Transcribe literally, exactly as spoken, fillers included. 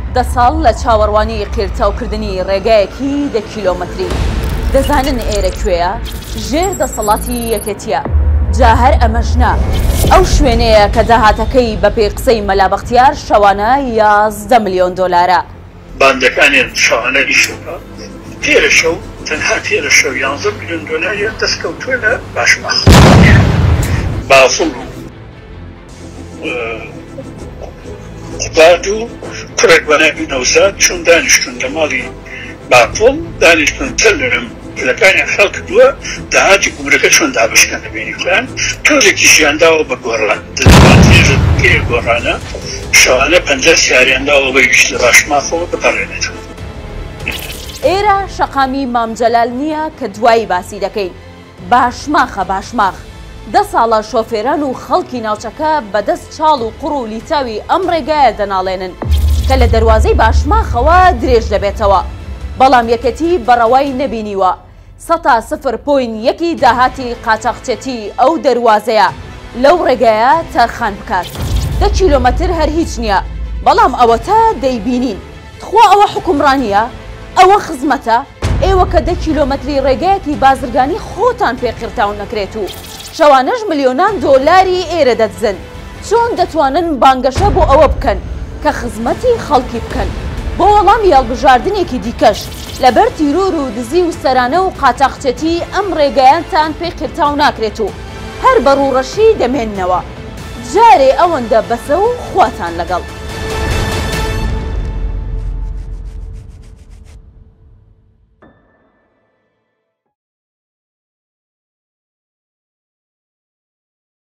دە ساڵ لە چاوەڕوانی قیرتاوکردنی ڕێگایەکی دە کیلۆمەتری. دەزانن ئێرە کوێیە؟ ژێر دەسەڵاتی یەکێتیە. جا هەر ئەمەژنا ئەو شوێنەیە کە داهاتەکەی بە پێی قسەی مەلا بەختیار شەوانە یازدە ملیۆن دۆلارە. باندەکانیان شەوانە ئیشەکە تێرە شەو تەنها تێرە شەو یازدە ملیۆن دۆلاریان دەستکەوتووە لە باشماخ. بافڵ و قوپات و کوڕێک بە ناوی نەوزاد چون دانیشتون لە ماڵی باپۆڵ دانیشتون تەلرم لەکانیان خەڵ کردووە داهاتی گومرەکە چۆن دابشکەن لە بینیکلان تۆزێکی ژیانداوە بە گۆڕان دەدەباتێژە پێ گۆڕانە شەوانە پەنجا سیاریانداوە بەویش لە باشماخەوە بپەڕێنێتەوە. ئێرە شەقامی مامجەلال نییە کە دوایی باسی دەکەین. باشماخە باشماخ دە ساڵە شۆفێران و خەڵکی ناوچەکە بەدەست چاڵ و قوڕ و لیتاوی ئەم ڕێگایە دەناڵێنن کە لە دەواازەی باشماخەوە درێژ دەبێتەوە، بەڵام یەکەتی بەڕەوای نەبینیوە. سەتا سفر پۆین یەکی داهاتی قاچاقچێتی ئەو دەواازەیە لەو ڕێگایە تەرخان بکات. دە کیلۆمەتر هەر هیچ نییە، بەڵام ئەوە تا دەیبینین. تخوا ئەوە حکومڕانیە، ئەوە خزمەتە، ئێوە کە دە کیلۆمەتری ڕێگایەکی بازرگانی خۆتان پێقرتاو نەکرێت و شەوانەش ملیۆنان دۆلاری ئێرە دەدزن. چۆن دەتوانن بانگەشە بۆ ئەوە بکەن کە خزمەتی خەڵکی بکەن بۆ وەڵامی هەڵبژاردنێکی دیکەش لەبەر تیرۆر و دزی و سەرانە و قاچاقچێتی ئەم ڕێگەیانتان پێقرتاو ناکرێت و هەر بەڕوڕەشی دەمێننەوە. جارێ ئەوەندە بەسە و خواتان لەگەڵ.